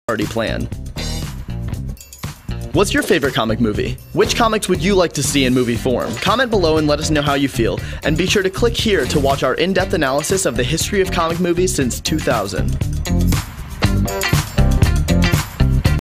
already planned. What's your favorite comic movie? Which comics would you like to see in movie form? Comment below and let us know how you feel, and be sure to click here to watch our in-depth analysis of the history of comic movies since 2000.